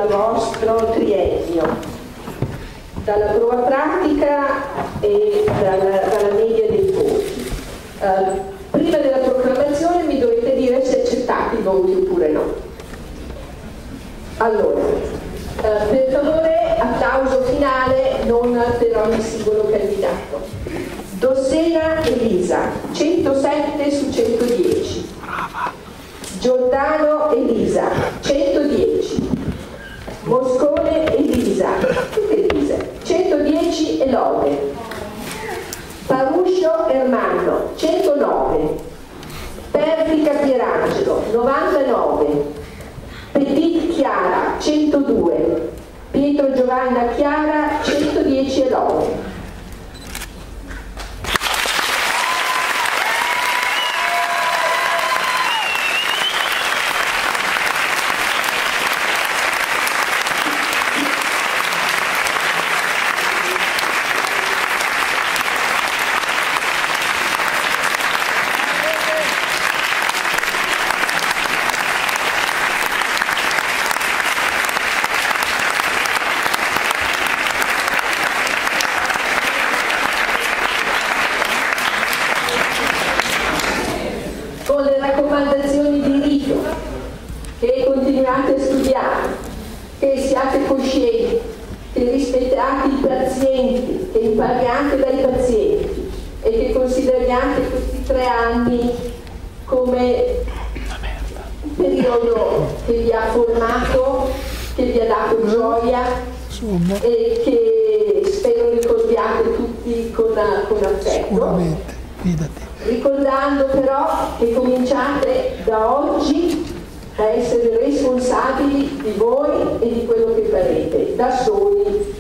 del vostro triennio, dalla prova pratica e dalla media dei voti. Prima della proclamazione mi dovete dire se accettate i voti oppure no. Allora, per favore applauso finale non per ogni singolo candidato. Dossena Elisa, 107 su 110. Giordano Elisa, 110. Moscone Elisa, tutte Elise, 110 e lode. Paruscio Ermanno, 109. Perfica Pierangelo, 99. Petit Chiara, 102. Pietro Giovanna Chiara, 110 e lode. Con le raccomandazioni di rito, che continuate a studiare, che siate coscienti, che rispettate i pazienti, che impariate dai pazienti e che consideriate questi 3 anni come un periodo che vi ha formato, che vi ha dato gioia e che spero ricordiate tutti con affetto. Sicuramente, fidati. Ricordando però che cominciate da oggi a essere responsabili di voi e di quello che farete, da soli,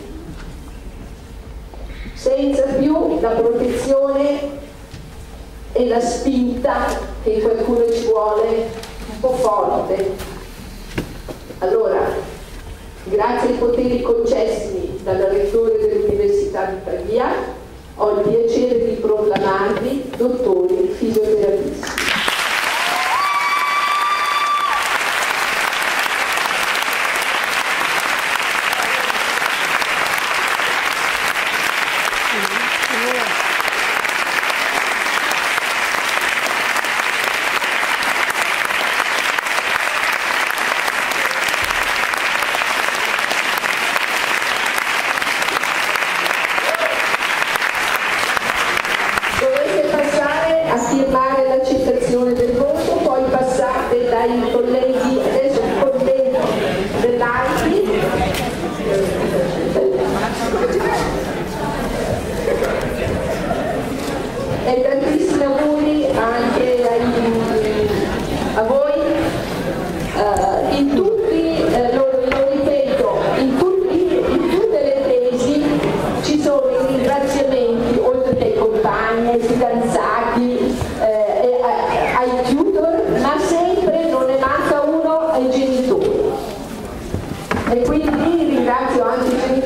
senza più la protezione e la spinta che qualcuno ci vuole un po' forte. Allora, grazie ai poteri concessi dal rettore dell'Università di Pavia, ho il piacere di proclamarvi dottori fisioterapisti. Firmare l'accettazione del voto, poi passate dai colleghi, adesso il collega dell'AIPI. E tantissimi auguri anche a voi. In tutti, lo ripeto, in tutte le tesi ci sono i ringraziamenti, oltre che ai compagni, ai fidanzati, ai tutor, ma sempre non ne manca uno ai genitori. E quindi ringrazio anche i genitori